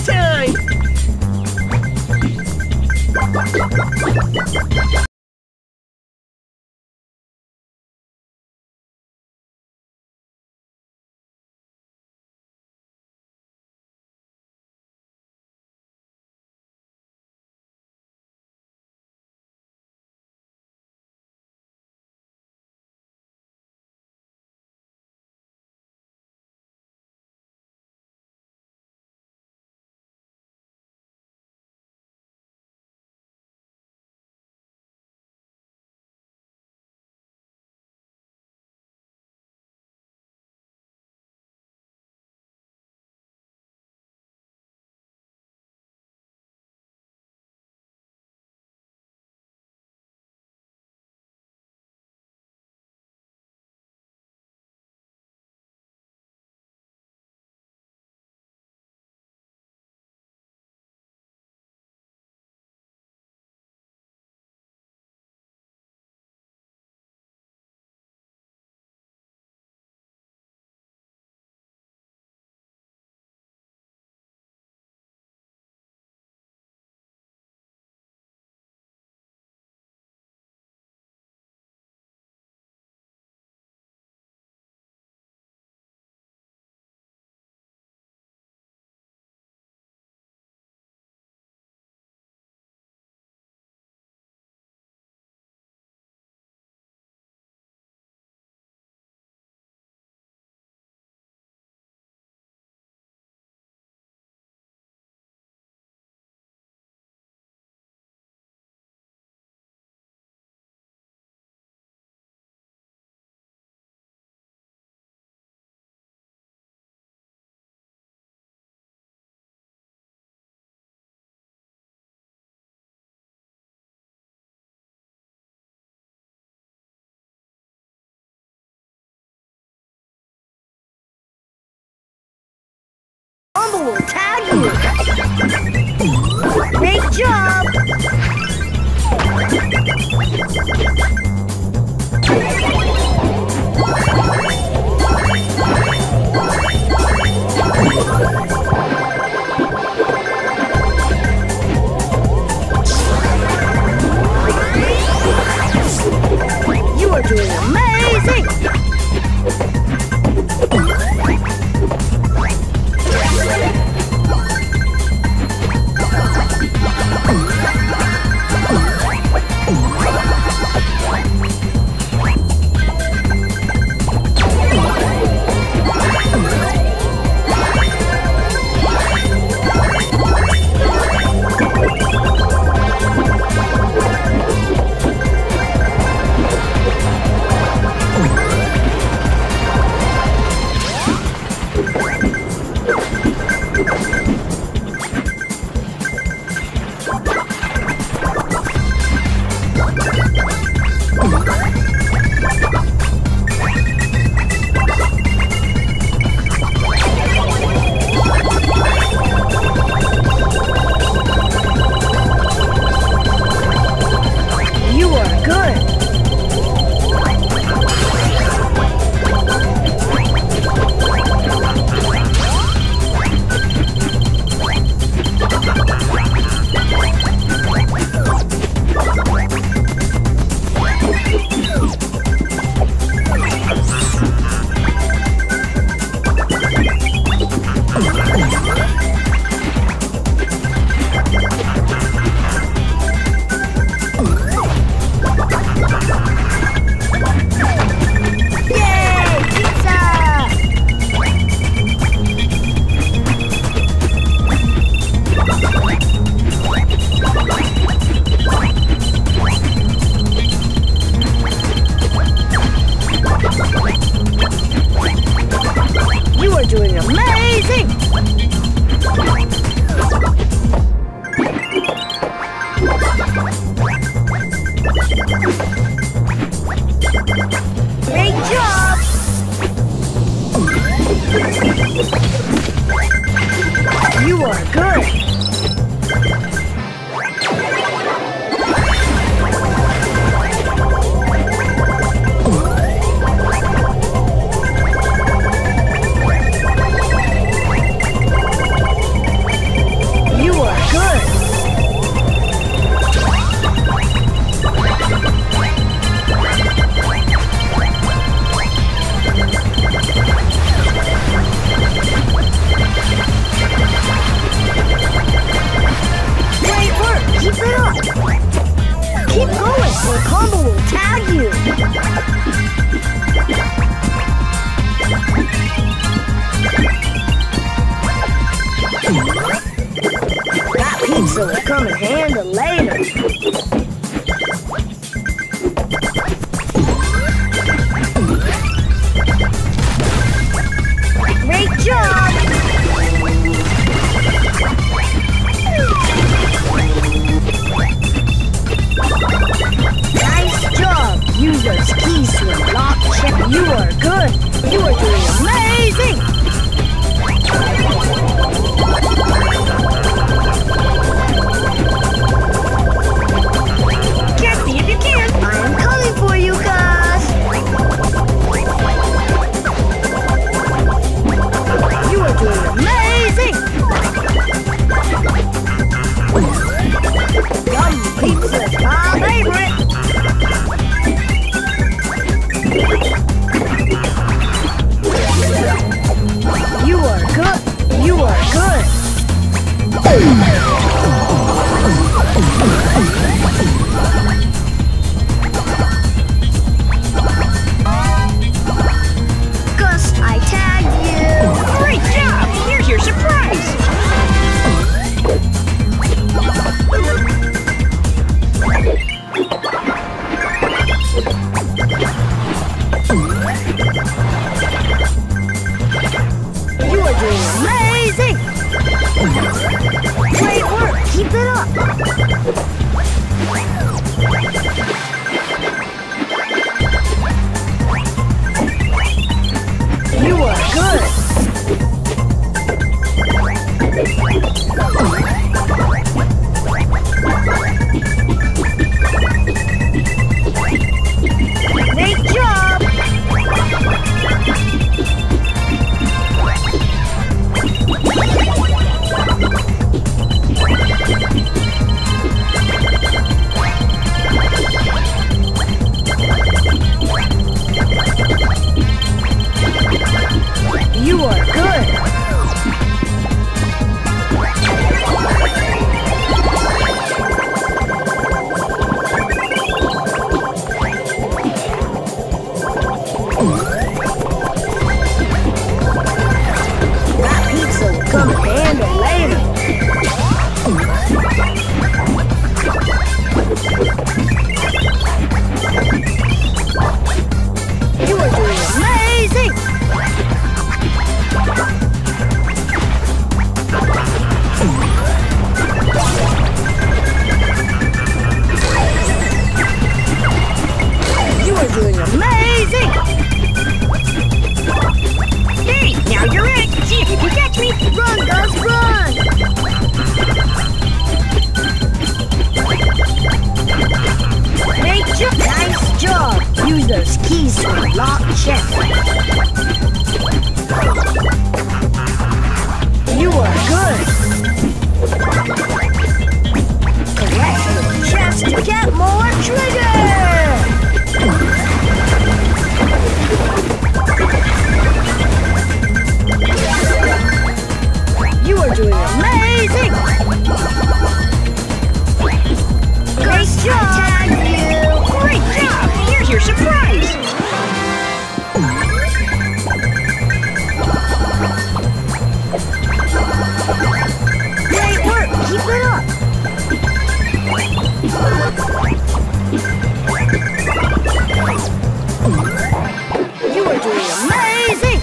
time! Mamba will tag you. Great job. You are doing amazing. or Combo will tag you. That pizza will come in handy later. Great job! Nice job! Use those keys to unlock check. You are good! You are doing amazing! Catch me if you can! I am coming for you guys! You are doing amazing! Yum pizza is my favorite! You are good! You are good! Gus, I tagged you! Great job! Here's your surprise! You are doing amazing! Great work! Keep it up! You are good! Great job! You are good! That pizza will come in handy later. You are doing amazing! You are doing amazing! Hey, now you're it! See if you can catch me! Run, Gus, run! Great job! Nice job! Use those keys to unlock check. You are good! Collect the chest to get more trigger! You are doing amazing! Great job! Tag you! Great job! Here's your surprise! Great work! Keep it up! You are doing amazing!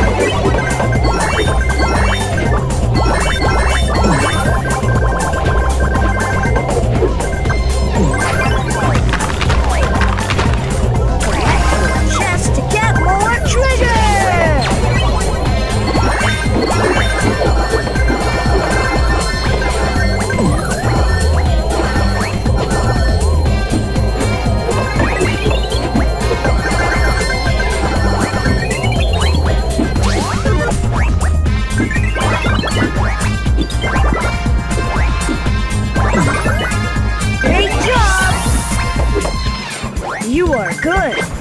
Chest to get more treasure! Great job! You are good!